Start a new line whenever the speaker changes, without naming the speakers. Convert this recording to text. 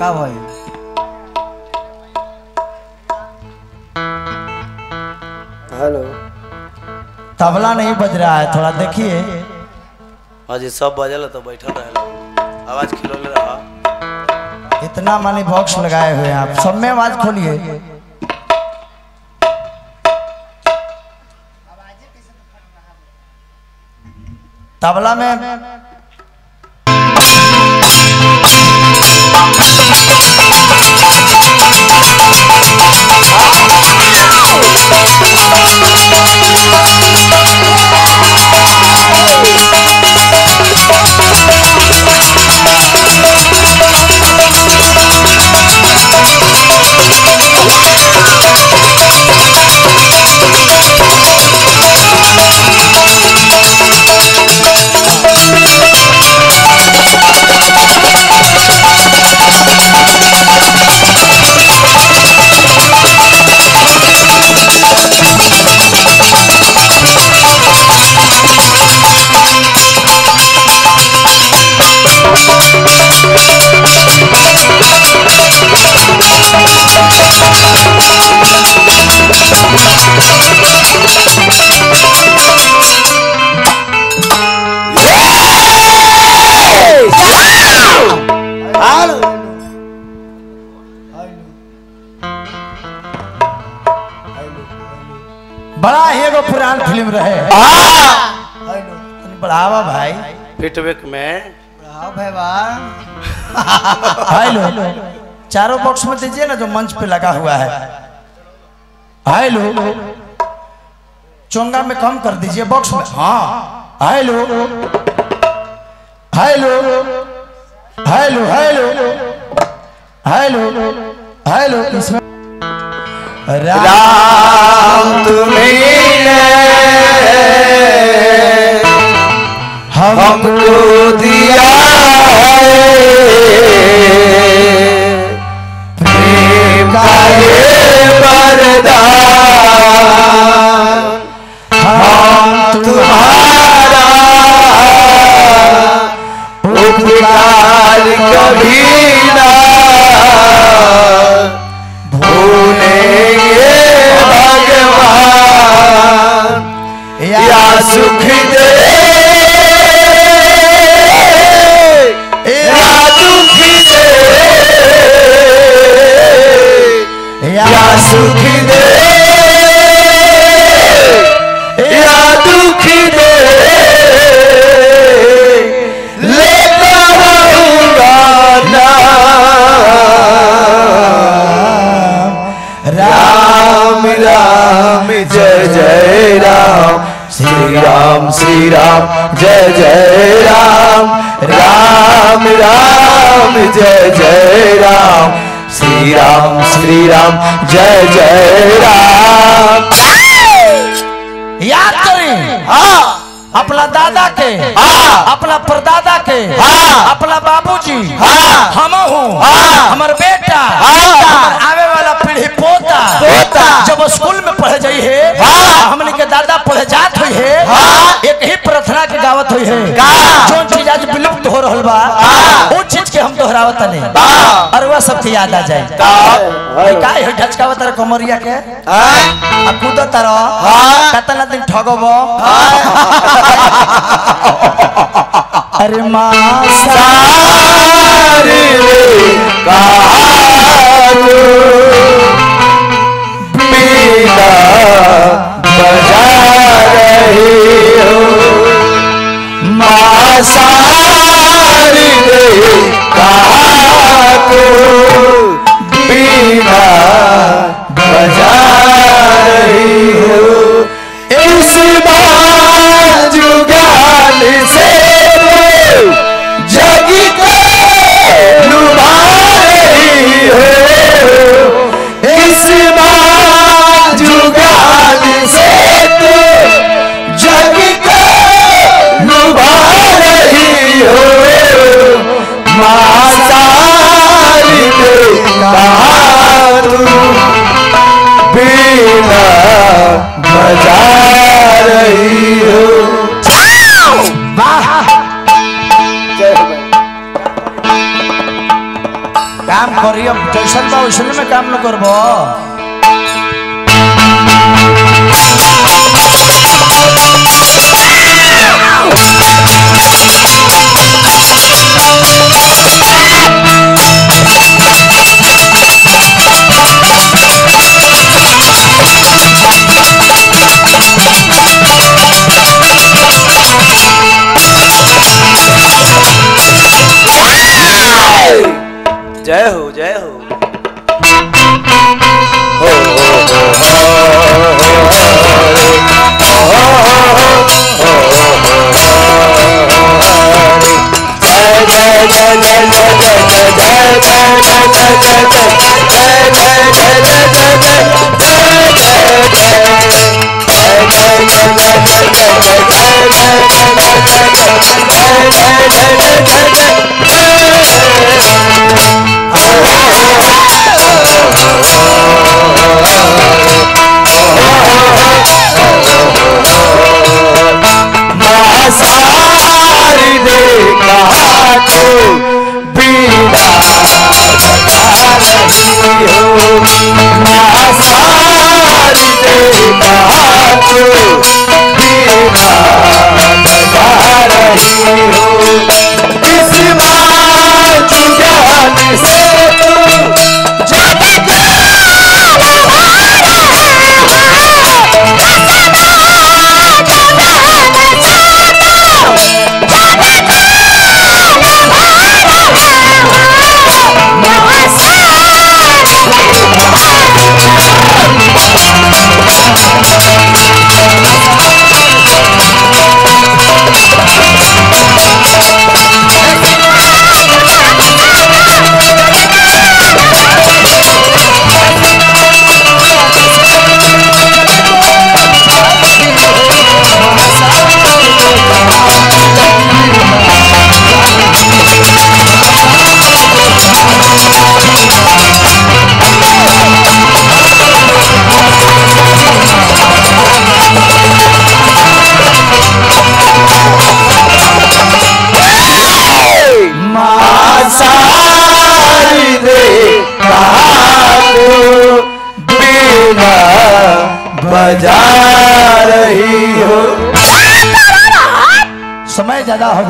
का भाई
हेलो
तबला नहीं बज रहा है, थोड़ा देखिए।
अजी सब बजल तो बैठा रहे, आवाज खिलौले रहा।
इतना मानी बॉक्स लगाए हुए हैं आप, सब में आवाज खोलिए। तबला में बड़ा ही एगो पुरान फिल्म रहे। बढ़ावा भाई
फीडबैक में
बढ़ाओ भाई वाह। हेलो चारों बॉक्स में दीजिए ना जो मंच पे लगा हुआ है। हेलो चोंगा में कम कर दीजिए बॉक्स में। हाँ hello hello hello hello hello hello इसमें
राम तुम्हें हमको दिया प्रेम का ये वरदान, हम तुम्हारा उपकार कभी ना भूलेंगे भगवान। या सुख दे या दुख दे, या सुख दे या दुख दे, लेता रहूंगा नाम। राम राम जय जय राम, श्री राम जय जय राम, राम राम जय जय राम, श्री राम जय जय राम।
याद करें
हाँ
अपना दादा के,
हाँ
अपना परदादा के,
हाँ
अपना बाबूजी,
हाँ
हम हूँ,
हाँ
हमार बेटा,
हाँ
आवे वाला पीढ़ी पोता
पोता,
जब स्कूल में पढ़े जाई है,
हाँ
हमने के दादा पढ़े जात हुई है,
हाँ
एक ही प्रार्थना की गावत हुई है। जो चीज आज विलुप्त हो रहल बा वो चीज के हम दोहरावत नहीं, और वह सब याद आ जाए। का है ढचकावत रे कमरिया के आ कूदत रह कतना दिन ठगबो। अरे माँ
सारी कहानी बीना बजा रही हो, माँ सारी कहानी बीना बजा रही हो। इस जुगान से जग को लुभा रही हो, इस जुगान से तो जग को लुभा रही हो। माँ सारी
करी अब जैसन बा वैसन में काम न करबो
जय हो जय हो बजा रही हो।
समय ज्यादा हो